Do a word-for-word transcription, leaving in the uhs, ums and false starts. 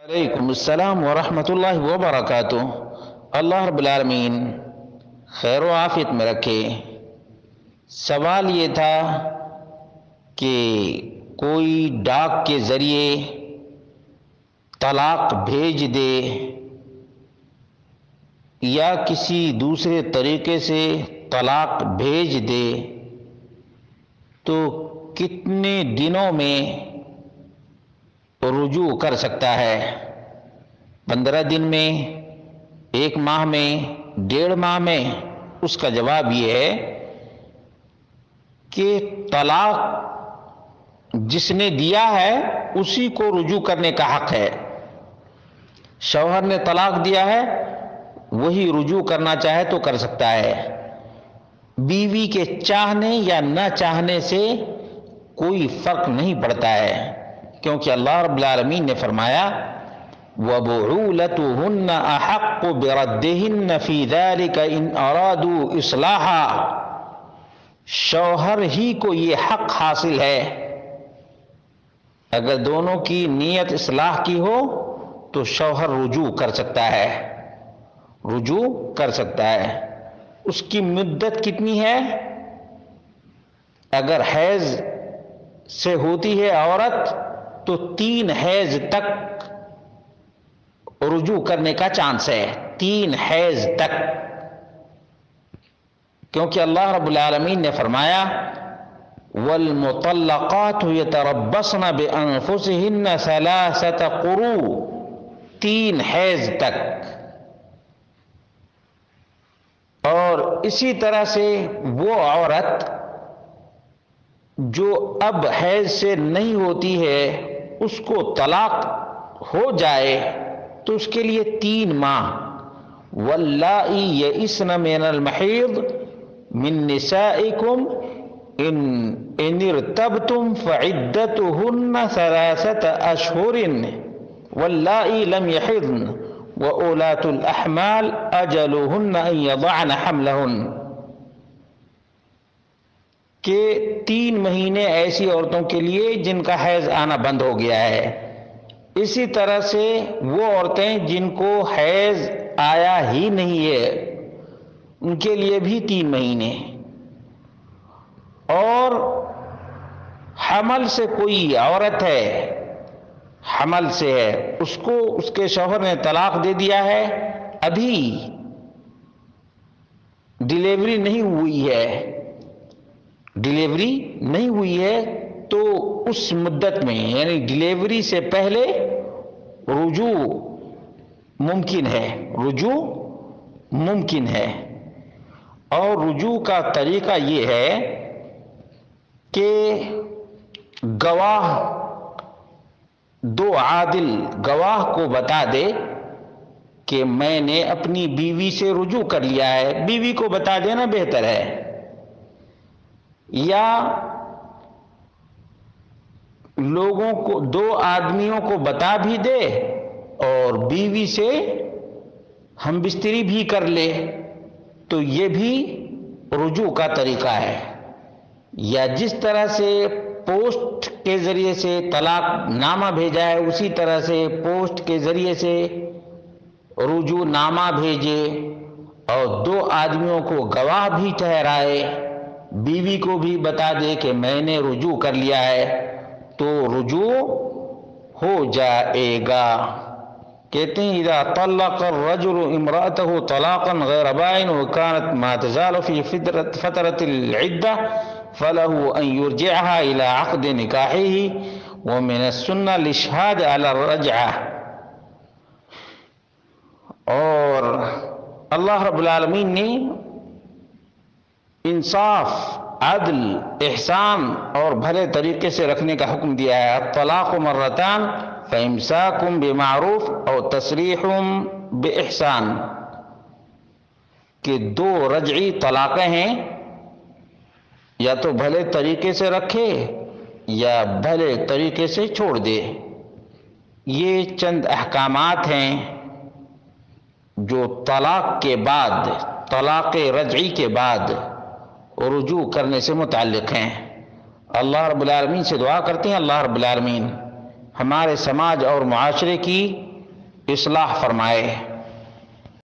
وعلیکم السلام ورحمۃ اللہ وبرکاتہ۔ اللہ رب العالمین خیر و عافیت میں رکھے۔ سوال یہ تھا کہ کوئی ڈاک کے ذریعے طلاق بھیج دے یا کسی دوسرے طریقے سے طلاق بھیج دے تو کتنے دنوں میں رجوع کر سکتا ہے؟ پندرہ دن میں، ایک ماہ میں، ڈیڑھ ماہ میں؟ اس کا جواب یہ ہے کہ طلاق جس نے دیا ہے اسی کو رجوع کرنے کا حق ہے۔ شوہر نے طلاق دیا ہے، وہی رجوع کرنا چاہے تو کر سکتا ہے۔ بیوی کے چاہنے یا نہ چاہنے سے کوئی فرق نہیں پڑتا ہے، کیونکہ اللہ رب العالمین نے فرمایا وَبُعُولَتُهُنَّ أَحَقُّ بِرَدِّهِنَّ فِي ذَلِكَ إِنْ أَرَادُوا إِصْلَاحًا۔ شوہر ہی کو یہ حق حاصل ہے، اگر دونوں کی نیت اصلاح کی ہو تو شوہر رجوع کر سکتا ہے، رجوع کر سکتا ہے۔ اس کی مدت کتنی ہے؟ اگر حیض سے ہوتی ہے عورت تو تین حیض تک رجوع کرنے کا چانس ہے، تین حیض تک، کیونکہ اللہ رب العالمین نے فرمایا وَالْمُطَلَّقَاتُ يَتَرَبَّصْنَ بِأَنفُسِهِنَّ ثَلَاثَةَ قُرُوء، تین حیض تک۔ اور اسی طرح سے وہ عورت جو اب حیض سے نہیں ہوتی ہے اس کو طلاق ہو جائے تو اس کے لیے تین ماہ۔ وَاللَّائِي يَئِسْنَ مِنَ الْمَحِيضِ مِن نِّسَائِكُمْ إِنِ ارْتَبْتُمْ فَعِدَّتُهُنَّ ثَلَاثَةَ أَشْهُرٍ وَاللَّائِي لَمْ يَحِضْنَ وَأُولَاتُ الْأَحْمَالِ أَجَلُهُنَّ أَن يَضَعْنَ حَمْلَهُنَّ، کہ تین مہینے ایسی عورتوں کے لیے جن کا حیض آنا بند ہو گیا ہے۔ اسی طرح سے وہ عورتیں جن کو حیض آیا ہی نہیں ہے ان کے لیے بھی تین مہینے۔ اور حمل سے کوئی عورت ہے، حمل سے ہے، اس کو اس کے شوہر نے طلاق دے دیا ہے، ابھی ڈیلیوری نہیں ہوئی ہے، ڈیلیوری نہیں ہوئی ہے تو اس مدت میں یعنی ڈیلیوری سے پہلے رجوع ممکن ہے، رجوع ممکن ہے۔ اور رجوع کا طریقہ یہ ہے کہ گواہ، دو عادل گواہ کو بتا دے کہ میں نے اپنی بیوی سے رجوع کر لیا ہے، بیوی کو بتا دینا بہتر ہے، یا لوگوں کو، دو آدمیوں کو بتا بھی دے اور بیوی سے ہم بستری بھی کر لے تو یہ بھی رجوع کا طریقہ ہے۔ یا جس طرح سے پوسٹ کے ذریعے سے طلاق نامہ بھیجا ہے اسی طرح سے پوسٹ کے ذریعے سے رجوع نامہ بھیجے اور دو آدمیوں کو گواہ بھی ٹھہرائے، بیوی کو بھی بتا دے کہ میں نے رجوع کر لیا ہے تو رجوع ہو جائے گا۔ کہتے ہیں اذا طلق الرجل امرأته طلاقا غیر بائن وكانت ما تزال في فترة العدة فله ان يرجعها الى عقد نكاحه ومن السنة الاشهاد على الرجعة۔ اور اللہ رب العالمین نے انصاف، عدل، احسان اور بھلے طریقے سے رکھنے کا حکم دیا ہے۔ الطلاق مرتان فامساک بمعروف اور تسریح باحسان، کہ دو رجعی طلاقیں ہیں، یا تو بھلے طریقے سے رکھے یا بھلے طریقے سے چھوڑ دے۔ یہ چند احکامات ہیں جو طلاق کے بعد، طلاق رجعی کے بعد رجوع کرنے سے متعلق ہیں۔ اللہ رب العالمین سے دعا کرتے ہیں اللہ رب العالمین ہمارے سماج اور معاشرے کی اصلاح فرمائے۔